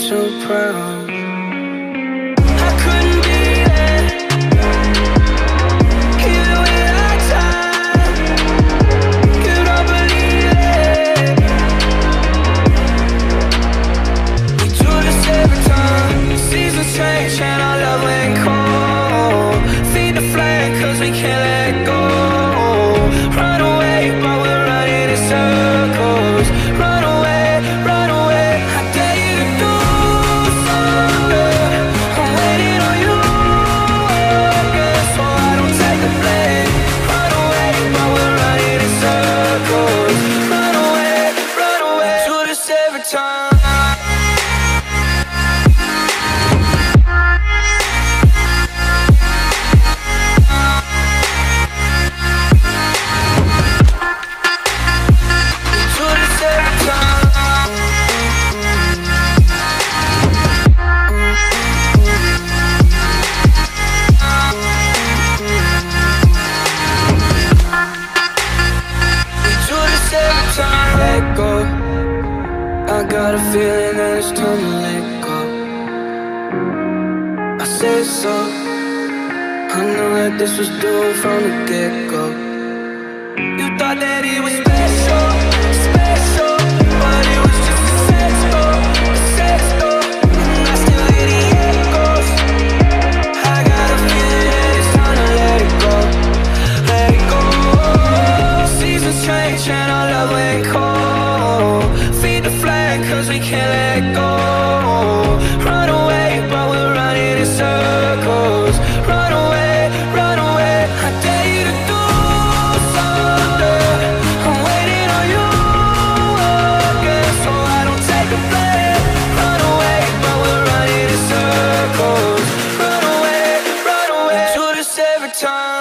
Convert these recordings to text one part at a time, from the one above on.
so proud. I couldn't be there, even without time. You don't believe it. We do this every time. The seasons change and our love went cold. Feed the flame 'cause we can't let go. Run away, but we're running in circles. Run away, run away. I dare you to do something. I'm waiting on you again, so I don't take the blame. Run away, but we're running in circles. Run away, run away. Do this every time. I got a feeling that it's time to let go. I said so. I know that this was due from the get-go. You thought that it was special, special, but it was just a sex doll, a sex doll. And I still hear the echoes. I got a feeling that it's time to let it go, let it go. Seasons change and our love went cold. Feed the flame 'cause we can't let go. Run away, but we're running in circles. Run away, run away. I dare you to do something. I'm waiting on you again, so I don't take the blame. Run away, but we're running in circles. Run away, run away. Do this every time.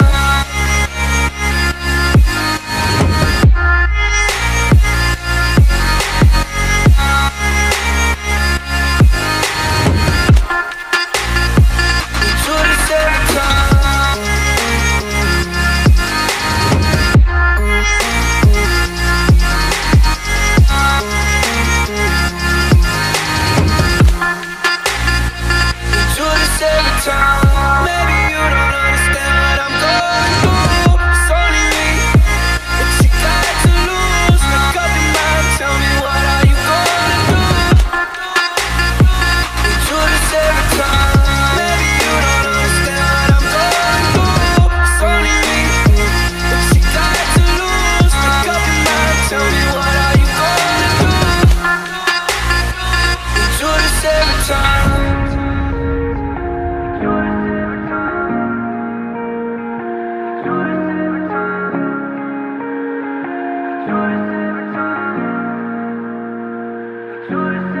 Maybe you don't understand what I'm going through. It's only me, but you got to lose. Make up your mind, tell me what are you gonna do? We do this every time. Maybe you don't understand what I'm going through. It's only me, but you got to lose. Make up your mind, tell me what are you gonna do? We do this every time. Sure.